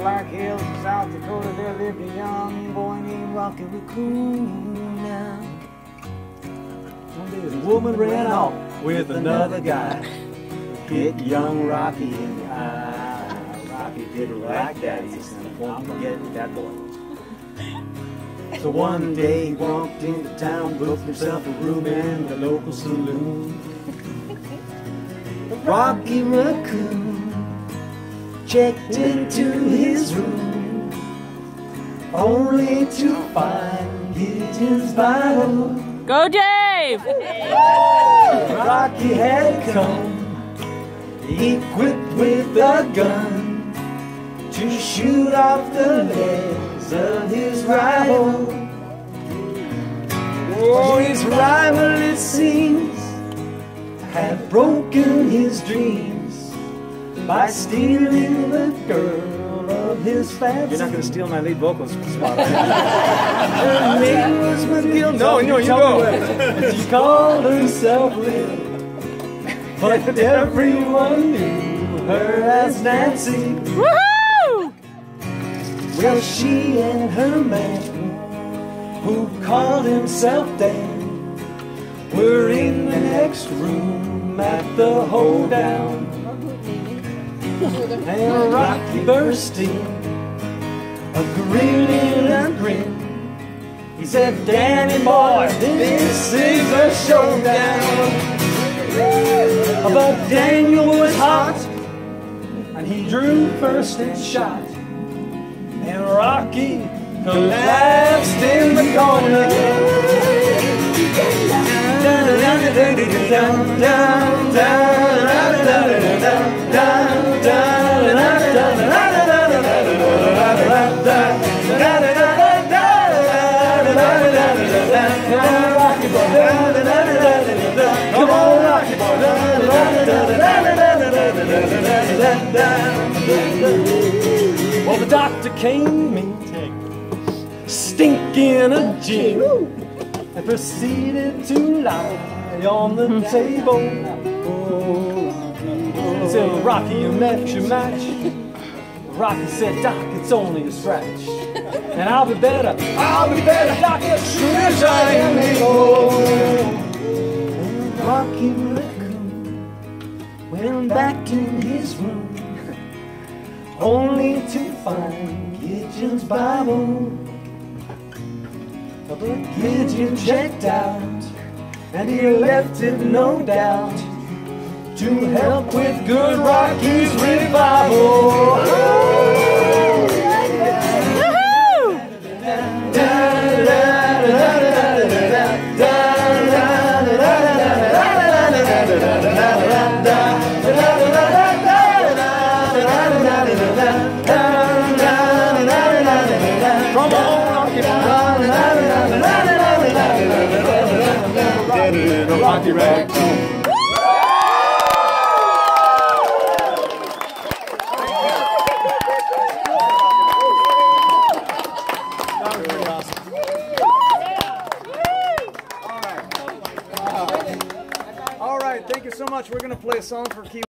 Black Hills in South Dakota, there lived a young boy named Rocky Raccoon. Now, one day his woman ran off with another guy, hit young Rocky in the eye. Rocky didn't like that, he said, won't forget that boy. So one day he walked into town, booked himself a room in the local saloon. Rocky Raccoon checked into his room, only to find his Bible. Go, Dave! Rocky had come, equipped with a gun, to shoot off the legs of his rival. Oh, his rival, it seems, had broken his dreams by stealing the girl of his fancy. You're not going to steal my lead vocals spot. Her name was McGill. No, you go. She called herself Lil, but everyone knew her as Nancy. Woohoo! Well, she and her man, who called himself Dan, were in the next room at the hoedown. And Rocky burst in, a grinning and grin. He said, Danny boy, this is a showdown. But Daniel was hot, and he drew first and shot. And Rocky collapsed in the corner. Come on, Rocky boy. Well, the doctor came in, stinking a gin, and proceeded to lie on the table. He said, Rocky, you met your match. Rocky said, Doc, it's only a scratch. And I'll be better, Doc, as soon as I am able. And Rocky Raccoon went back to his room, only to find Gideon's Bible. But Gideon checked out, and he left it, no doubt, to help with good Rocky's revival. Come on, Rocky, Rocky Raccoon. That was pretty awesome. All right, thank you so much. We're going to play a song for Key.